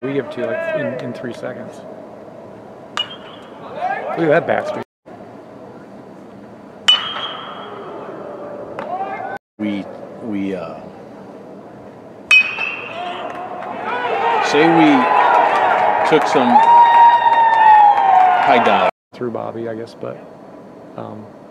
We give it to you like in 3 seconds. Look at that bat speed. Say we took some high dollar through Bobby, I guess, but